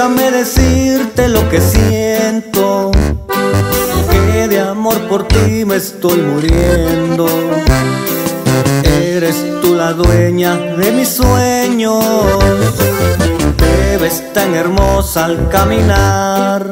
Déjame decirte lo que siento, que de amor por ti me estoy muriendo. Eres tú la dueña de mis sueños, te ves tan hermosa al caminar,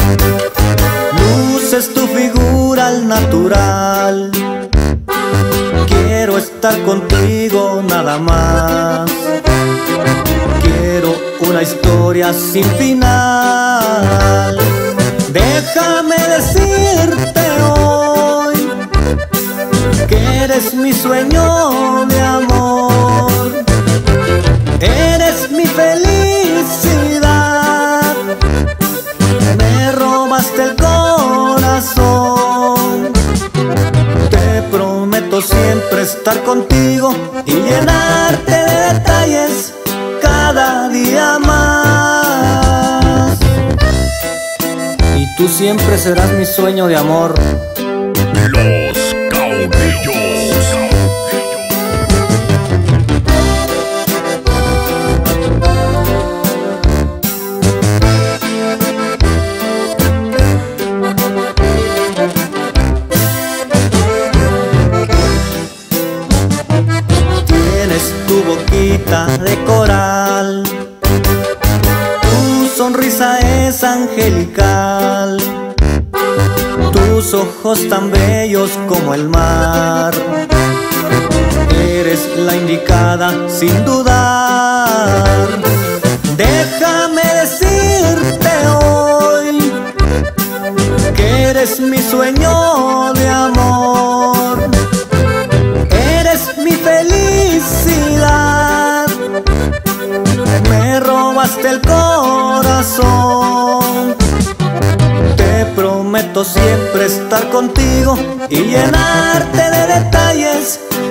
luces tu figura al natural. Quiero estar contigo nada más, quiero una historia sin final. Déjame decirte hoy que eres mi sueño de amor, eres mi felicidad, me robaste el corazón. Te prometo siempre estar contigo y llenarte de detalles cada día más. Y tú siempre serás mi sueño de amor. Los Caudillos. Tienes tu boquita de coral, tu sonrisa es angelical, tus ojos tan bellos como el mar. Eres la indicada sin dudar. Déjame decirte hoy que eres mi sueño de amor, eres mi felicidad, me robaste el corazón. Te prometo siempre estar contigo y llenarte de detalles